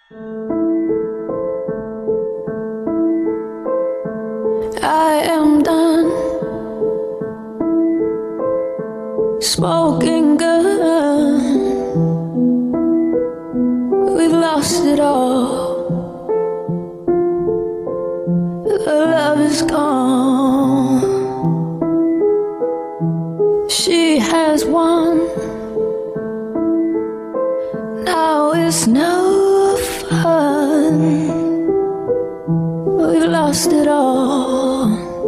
I am done smoking gun. We've lost it all. The love is gone. She has won. Now it's no fun. We've lost it all.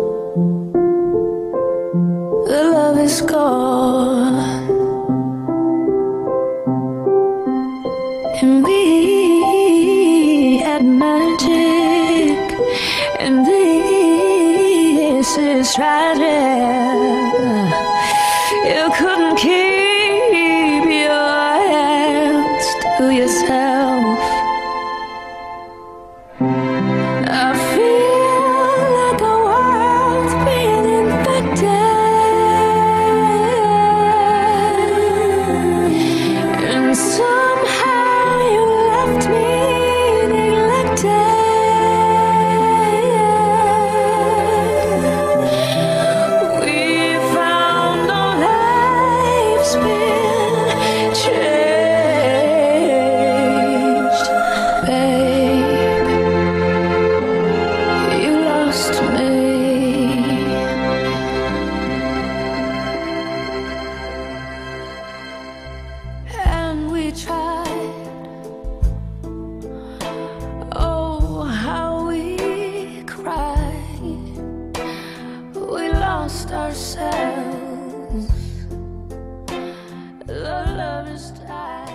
The love is gone. And we had magic, and this is tragic. You couldn't keep your hands to yourself. I feel like the world's being infected, and somehow you left me neglected. We found our lives been changed, babe. You lost me. And we tried. Oh, how we cried. We lost ourselves. The love is tied.